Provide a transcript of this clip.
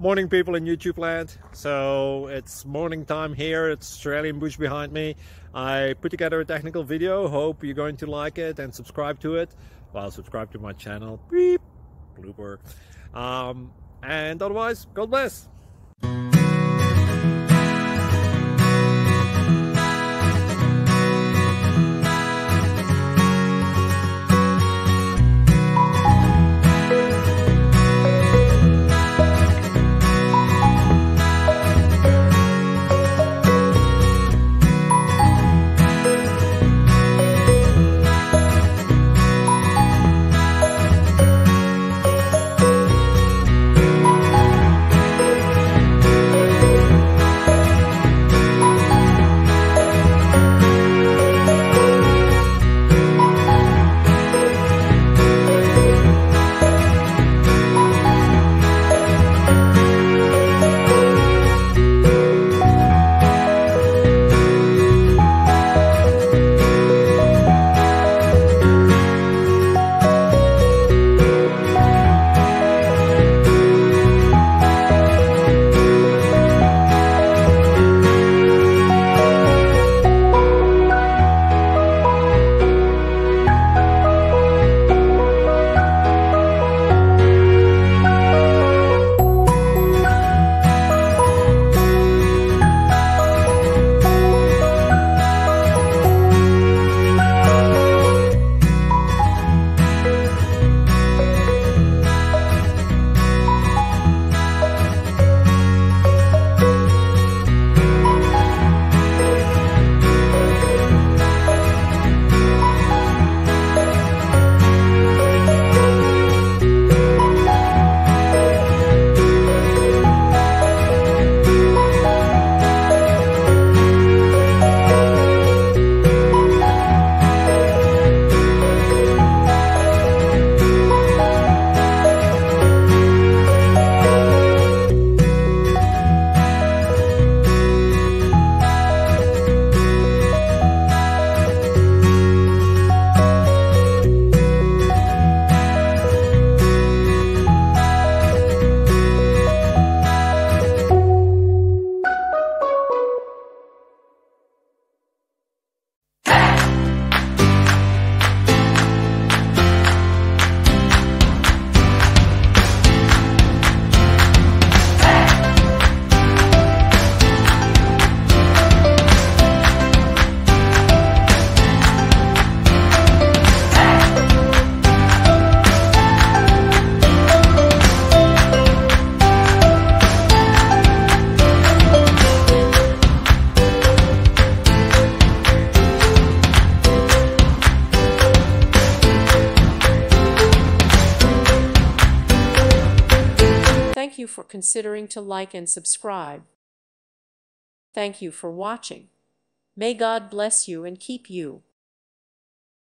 Morning, people in YouTube land. So it's morning time here. It's Australian bush behind me. I put together a technical video. Hope you're going to like it and subscribe to it. Well, subscribe to my channel. Beep. Blooper. And otherwise, God bless. Thank you for considering to like and subscribe. Thank you for watching. May God bless you and keep you.